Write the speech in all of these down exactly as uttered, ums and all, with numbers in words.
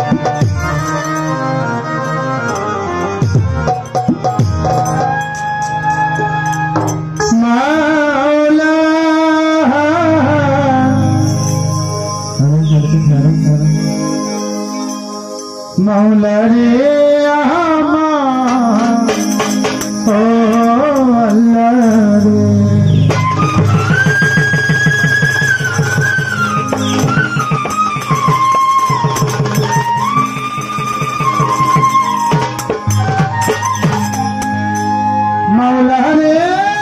मौला रे आमा ओ अल्लाह रे मौला रे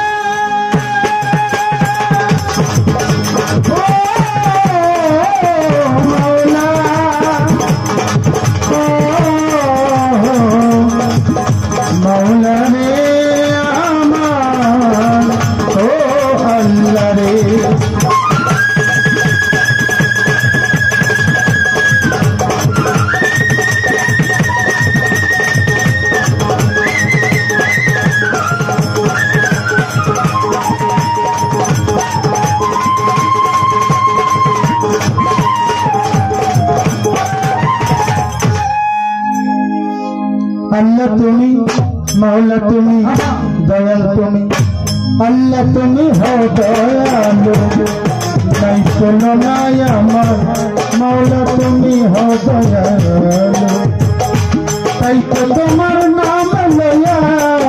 अल्लाह तुमी मौला तुमी दयाल तुमी अल्लाह तुमी हो दयालु नहीं सुनो नाय अमर मौला तुमी हो दयालु ताई तो तुम्हार नाम लिया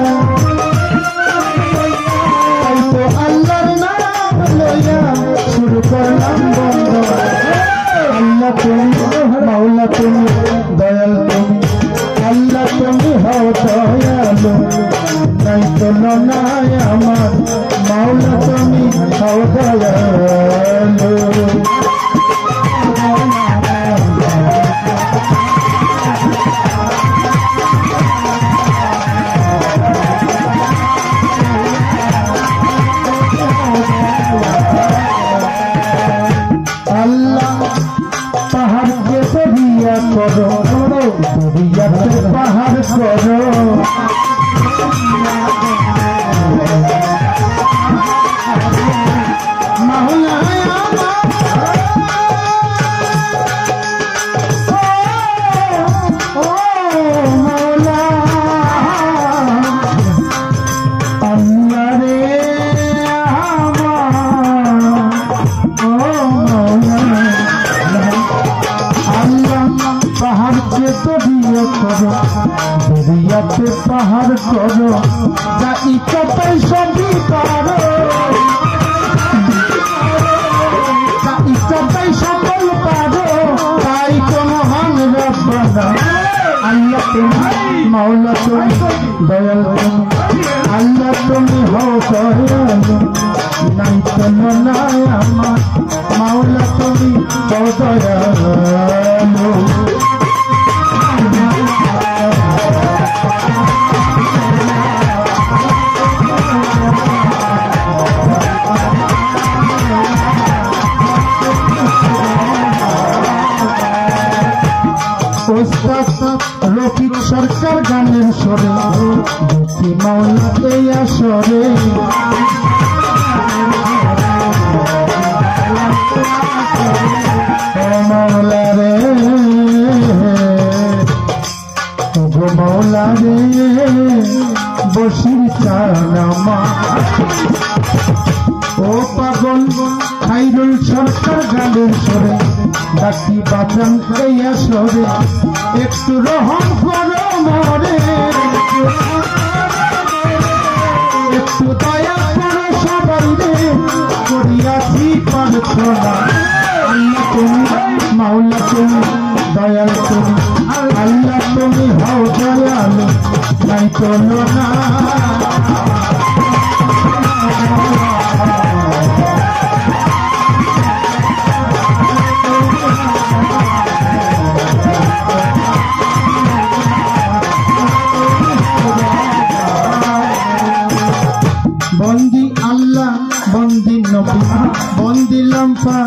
ताई तो अल्लाहर नाम लिया शुरू करलाम बंद अल्लाह तुमी मौला तुमी दयाल तुमी अल्लाह तुमी हो दयालु नहीं तो नाय अमर मौला तुमी हो दयालु अल्लाह पहाड़ के बरिया करो बरिया पे पहाड़ करो मौला ओ मौला अल्लाह रे पहाड़ के तो दिया करो दरिया पे पहाड़ करो जाई का पैसा भी पारो जाई का पैसा बोल पारो ताई को महान रब्बना अल्लाह तुम मौला तुम दयाल तुम अल्लाह तुम हो दयालु नहीं तो नाय अमर मौला तुम हो दयालु रफिक सरकार गाনের সরে দেখি মৌলা এই আসরে মৌলা রে গো মৌলা রে বসির চানামা ও পাগল খাইরুল সরকার গানের সরে ডাকি বাজান এই আসরে একটু রহম করো মরে একটু দয়া করো সবাই রে করিয়াছি প্রার্থনা আল্লাহ তুমি মাওলা তুমি দয়াল তুমি আল্লাহ তুমি হও দয়ালু নাই কোনো না बंदी अल्लाह बंदी नबी बंदी लम्फा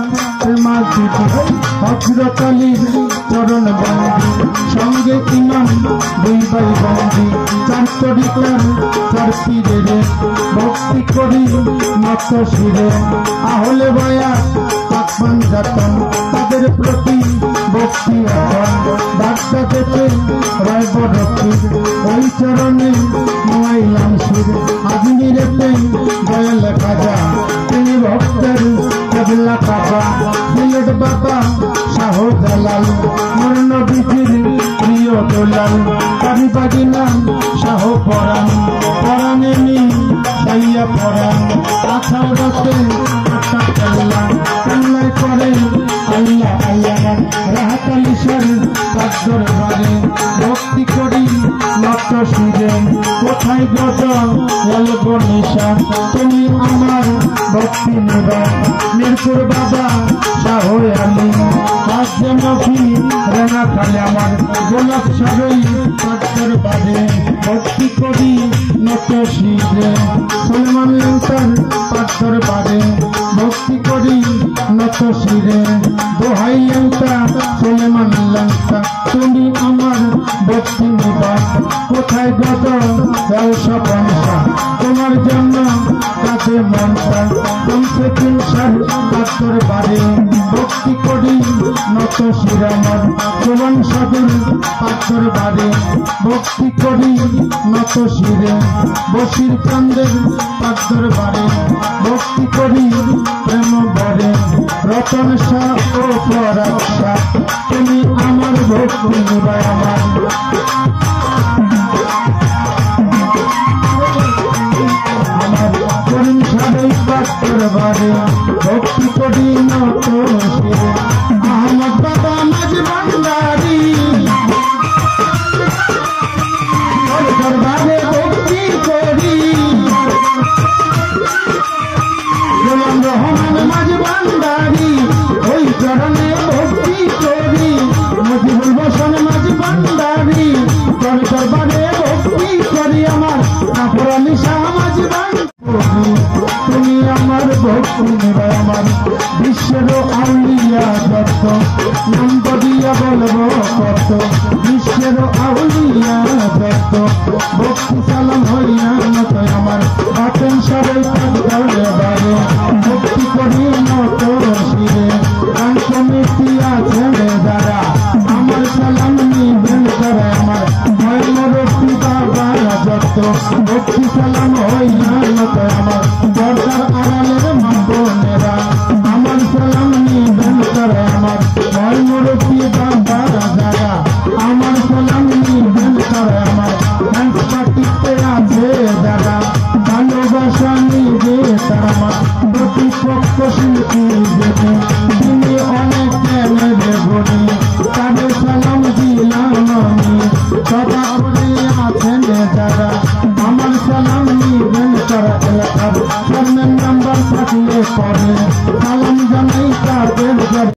हजरत अली चरण बंदी संगे इमाम दुई भाई बंदी चार तरिकार चार पीरे भक्ति करी मत शिरे आहले बया आत्मान जातन तादेर प्रति भक्ति এখন মোর নবীজির প্রিয় দোলাল পারি বাগিনাম শাহ পরাণ পরাণে নি সাইয়া পরাণ আঠাও রাতে আটা কাল্লা কাল্লায় করে আল্লাহ আল্লাহ রাহাত আলিশার কাদ্দর বারে ভক্তি করি নত শিরে কোথায় গত অল্প নিশা তুমি আমার ভক্তি নেবা মিরপুর বাবা শাহ আলী কাজে নফি রানা খালে আমার গোলাপ সাগই কাদ্দর বারে ভক্তি করি নত শিরে সলমান লঙ্কার কাদ্দর বারে ভক্তি করি নত শিরে দোহাই লঙ্কা সলমান লঙ্কা তুমি আমার ভক্তি নেবা কোথায় গত ব্যবসা পয়সা তোমার জন্য কাছে মনটা কমসে তিনশার কাদ্দর বারে ভক্তি করি নত শিরে আমার সোমান সাগর কাদ্দর বারে ভক্তি করি নত শিরে বসির চান্দের কাদ্দর বারে ভক্তি করি প্রেম বরে রতন শাহ ও পরাগ শাহ তুমি আমার ভক্তি নেবা আমার আমার করিম সাহেব কাদ্দর বারে ভক্তি করি নত শিরে আহমদ বাবা মাঝ ভান্ডারি দরবারে ভক্তি করি গোলাম রহমান মাঝ ভান্ডারি ওই চরণে ভক্তি করি মজিবুল বসন মাঝ ভান্ডারি তোর দরবারে ভক্তি করি আমার কাপড়ালি শাহ মাঝ ভান্ডারি তুমি আমার ভক্তি নেবা আমার বিশ্বের আউলিয়া দত্ত নন্দ দিয়া বলবো কত বিশ্বের আউলিয়া দত্ত ভক্তি সালাম হইয়া মত আমার বাতেন সবাই কাদ্দর বারে ভক্তি করি নত শিরে গান কমিটি আছে যারা আমার সালাম নিবেন করে আমার ভয় মরতি বাবা যত ভক্তি সালাম হইয়া মত আমার দরকার আড়ালের মা বোনেরা আমার সালাম নিবেন করে আমার ভয় মরতি বাবা যারা আমার সালাম নিবেন করে আমার ডান্স পার্টিতে আছে যারা ভালোবাসা নিবে তারা আমার প্রতিপক্ষ শিল্পী দেবে তিনি অনেক জ্ঞানের গুণী তাদের সালাম দিলাম আমি সদা করে আছেন যারা আমার সালাম নিবেন তারা এলাকার নাম্বার থাকলে পরে সালাম জানাই তাদের